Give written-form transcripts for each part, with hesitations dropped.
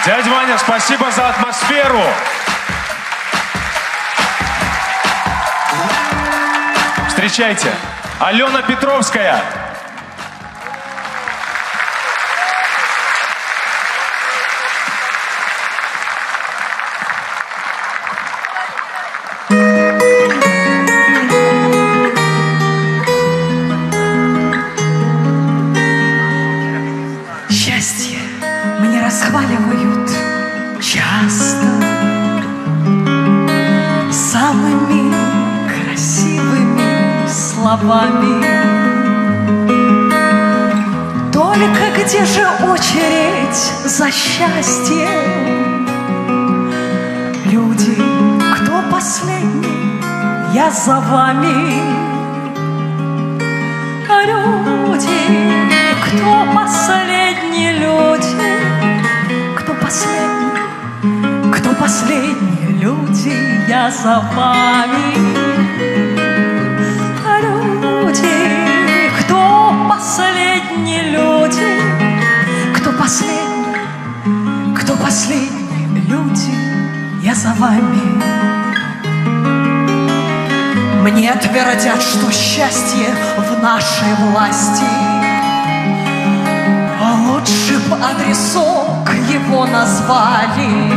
Дядя Ваня, спасибо за атмосферу. Встречайте, Алена Петровская. Счастье мне расхваливают часто самыми красивыми словами. Только где же очередь за счастьем? Люди, кто последний, я за вами. Люди, кто последний, люди, кто последний, люди, я за вами. Люди, кто последний, люди, кто последний, люди, я за вами. Мне твердят, что счастье в нашей власти. Лучше б адресок его назвали.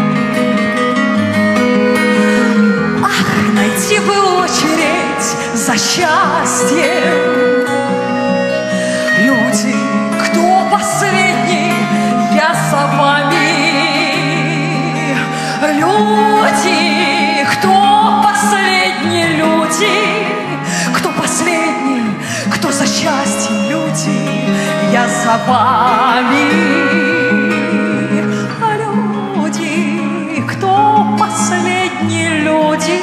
Ах, найти бы очередь за счастьем. Люди, кто последний, я за вами. Люди, кто последний, люди, кто последний, кто за счастье, люди, я за вами. Люди, кто последний, люди,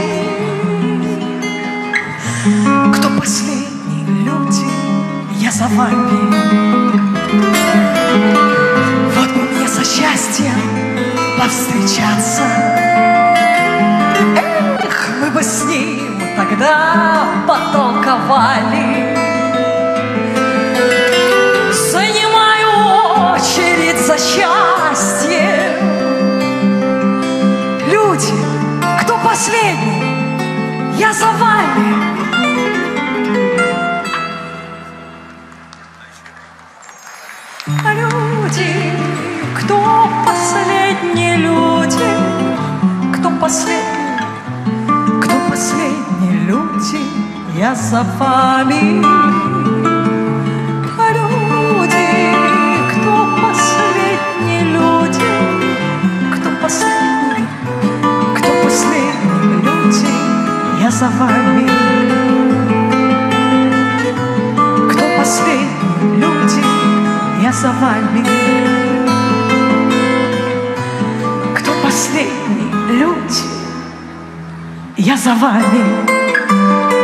кто последний, люди, я за вами. Вот бы мне за счастьем повстречаться. Эх, мы бы с ним тогда потолковали. Занимаю очередь за счастьем. Люди, кто последний, я за вами. Люди, кто последний, люди, кто последний, люди, я за вами. Люди, кто последний, люди, кто последний, люди, я за вами. Кто последний, люди, я за вами. Кто последний, люди, я за вами.